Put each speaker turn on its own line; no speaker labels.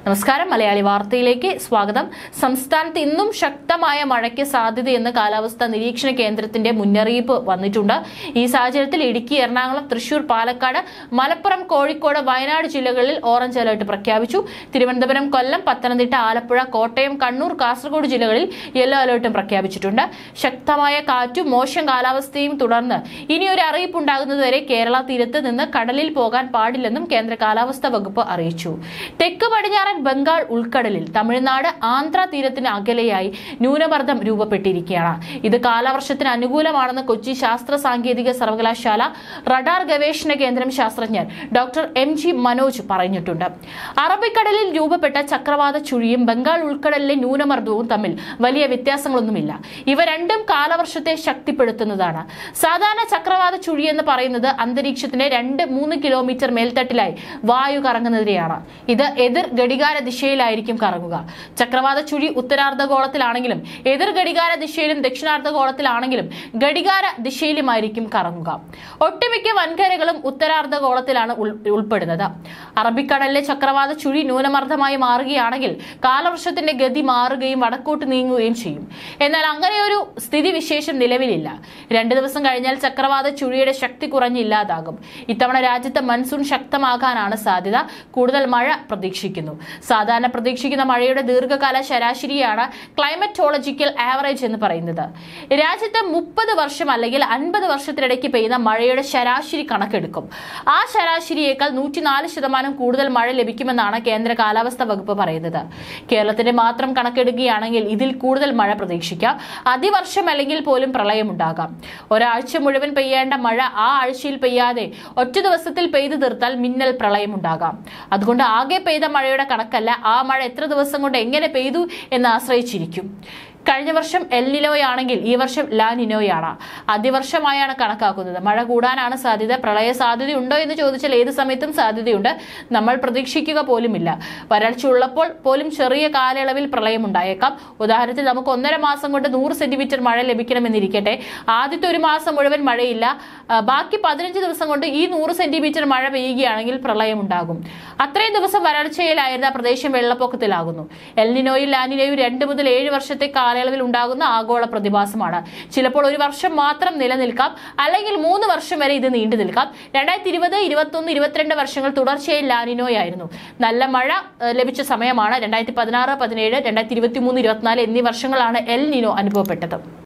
നമസ്കാരം, മലയാളി വാർത്തയിലേക്ക് സ്വാഗതം. സംസ്ഥാനത്ത് ഇന്നും ശക്തമായ മഴയ്ക്ക് സാധ്യതയെന്ന് കാലാവസ്ഥാ നിരീക്ഷണ കേന്ദ്രത്തിന്റെ മുന്നറിയിപ്പ് വന്നിട്ടുണ്ട്. ഈ സാഹചര്യത്തിൽ ഇടുക്കി, എറണാകുളം, തൃശൂർ, പാലക്കാട്, മലപ്പുറം, കോഴിക്കോട്, വയനാട് ജില്ലകളിൽ ഓറഞ്ച് അലർട്ട് പ്രഖ്യാപിച്ചു. തിരുവനന്തപുരം, കൊല്ലം, പത്തനംതിട്ട, ആലപ്പുഴ, കോട്ടയം, കണ്ണൂർ, കാസർഗോഡ് ജില്ലകളിൽ യെല്ലോ അലർട്ടും പ്രഖ്യാപിച്ചിട്ടുണ്ട്. ശക്തമായ കാറ്റും മോശം കാലാവസ്ഥയും തുടർന്ന് ഇനിയൊരു അറിയിപ്പ് ഉണ്ടാകുന്നതുവരെ കേരള തീരത്ത് നിന്ന് കടലിൽ പോകാൻ പാടില്ലെന്നും കേന്ദ്ര കാലാവസ്ഥാ വകുപ്പ് അറിയിച്ചു. തെക്ക് പടിഞ്ഞാറൻ ബംഗാൾ ഉൾക്കടലിൽ തമിഴ്നാട്, ആന്ധ്ര തീരത്തിന് അകലെയായി ന്യൂനമർദ്ദം രൂപപ്പെട്ടിരിക്കുകയാണ്. ഇത് കാലവർഷത്തിന് അനുകൂലമാണെന്ന് കൊച്ചി ശാസ്ത്ര സാങ്കേതിക സർവകലാശാല റഡാർ ഗവേഷണ കേന്ദ്രം ശാസ്ത്രജ്ഞൻ ഡോക്ടർ MG മനോജ് പറഞ്ഞിട്ടുണ്ട്. അറബിക്കടലിൽ രൂപപ്പെട്ട ചക്രവാത ചുഴിയും ബംഗാൾ ഉൾക്കടലിലെ ന്യൂനമർദ്ദവും തമ്മിൽ വലിയ വ്യത്യാസങ്ങളൊന്നുമില്ല. ഇവ രണ്ടും കാലവർഷത്തെ ശക്തിപ്പെടുത്തുന്നതാണ്. സാധാരണ ചക്രവാത ചുഴി എന്ന് പറയുന്നത് അന്തരീക്ഷത്തിന്റെ 2-3 കിലോമീറ്റർ മേൽത്തട്ടിലായി വായു കറങ്ങുന്നതിനെയാണ്. ഇത് എതിർ ഘടികാര ദിശയിലായിരിക്കും കറങ്ങുക. ചക്രവാത ചുഴി ഉത്തരാർദ്ധഗോളത്തിലാണെങ്കിലും എതിർ ഘടികാര ദിശയിലും ദക്ഷിണാർദ്ധഗോളത്തിലാണെങ്കിലും ഘടികാര ദിശയിലുമായിരിക്കും കറങ്ങുക. ഒട്ടുമിക്ക വൻകരകളും ഉത്തരാർദ്ധഗോളത്തിലാണ് ഉൾപ്പെടുന്നത്. അറബിക്കടലിലെ ചക്രവാത ചുഴി ന്യൂനമർദ്ദമായി മാറുകയാണെങ്കിൽ കാലവർഷത്തിന്റെ ഗതി മാറുകയും വടക്കോട്ട് നീങ്ങുകയും ചെയ്യും. എന്നാൽ അങ്ങനെയൊരു സ്ഥിതിവിശേഷം നിലവിലില്ല. 2 ദിവസം കഴിഞ്ഞാൽ ചക്രവാത ചുഴിയുടെ ശക്തി കുറഞ്ഞില്ലാതാകും. ഇത്തവണ രാജ്യത്ത് മൺസൂൺ ശക്തമാകാനാണ് സാധ്യത. കൂടുതൽ മഴ പ്രതീക്ഷിക്കുന്നു. സാധാരണ പ്രതീക്ഷിക്കുന്ന മഴയുടെ ദീർഘകാല ശരാശരിയാണ് ക്ലൈമറ്റോളജിക്കൽ ആവറേജ് എന്ന് പറയുന്നത്. രാജ്യത്ത് 30 വർഷം അല്ലെങ്കിൽ 50 വർഷത്തിനിടയ്ക്ക് പെയ്യുന്ന മഴയുടെ ശരാശരി കണക്കെടുക്കും. ആ ശരാശരിയേക്കാൾ 104% കൂടുതൽ മഴ ലഭിക്കുമെന്നാണ് കേന്ദ്ര കാലാവസ്ഥാ വകുപ്പ് പറയുന്നത്. കേരളത്തിന്റെ മാത്രം കണക്കെടുക്കുകയാണെങ്കിൽ ഇതിൽ കൂടുതൽ മഴ പ്രതീക്ഷിക്കാം. അതിവർഷം അല്ലെങ്കിൽ പോലും പ്രളയമുണ്ടാകാം. ഒരാഴ്ച മുഴുവൻ പെയ്യേണ്ട മഴ ആ ആഴ്ചയിൽ പെയ്യാതെ ഒറ്റ ദിവസത്തിൽ പെയ്തു തീർത്താൽ മിന്നൽ പ്രളയമുണ്ടാകാം. അതുകൊണ്ട് ആകെ പെയ്ത മഴയുടെ കണക്കല്ല, ആ മഴ എത്ര ദിവസം കൊണ്ട് എങ്ങനെ പെയ്തു എന്ന് ആശ്രയിച്ചിരിക്കും. കഴിഞ്ഞ വർഷം എൽ നിനോയാണെങ്കിൽ ഈ വർഷം ലാ നിനോയാണ്. അതിവർഷമായാണ് കണക്കാക്കുന്നത്. മഴ കൂടാനാണ് സാധ്യത. പ്രളയ സാധ്യതയുണ്ടോ എന്ന് ചോദിച്ചാൽ ഏത് സമയത്തും സാധ്യതയുണ്ട്. നമ്മൾ പ്രതീക്ഷിക്കുക പോലുമില്ല. വരൾച്ച ഉള്ളപ്പോൾ പോലും ചെറിയ കാലയളവിൽ പ്രളയം ഉണ്ടായേക്കാം. ഉദാഹരണത്തിന് നമുക്ക് 1.5 മാസം കൊണ്ട് 100 സെന്റിമീറ്റർ മഴ ലഭിക്കണമെന്നിരിക്കട്ടെ. ആദ്യത്തെ 1 മാസം മുഴുവൻ മഴയില്ല. ബാക്കി 15 ദിവസം കൊണ്ട് ഈ 100 സെന്റിമീറ്റർ മഴ പെയ്യുകയാണെങ്കിൽ പ്രളയം ഉണ്ടാകും. അത്രയും ദിവസം വരൾച്ചയിലായിരുന്ന പ്രദേശം വെള്ളപ്പൊക്കത്തിലാകുന്നു. എൽ നിനോയും ലാ നിനോയും 2 മുതൽ 7 വർഷത്തെ കാലയളവിൽ ഉണ്ടാകുന്ന ആഗോള പ്രതിഭാസമാണ്. ചിലപ്പോൾ 1 വർഷം മാത്രം നിലനിൽക്കാം, അല്ലെങ്കിൽ 3 വർഷം വരെ ഇത് നീണ്ടു നിൽക്കാം. 2020, 21, 22 വർഷങ്ങൾ തുടർച്ചയായി ലാ നിനോയായിരുന്നു. നല്ല മഴ ലഭിച്ച സമയമാണ്. 2016, 17, 2023, 24 എന്നീ വർഷങ്ങളാണ് എൽ നിനോ അനുഭവപ്പെട്ടത്.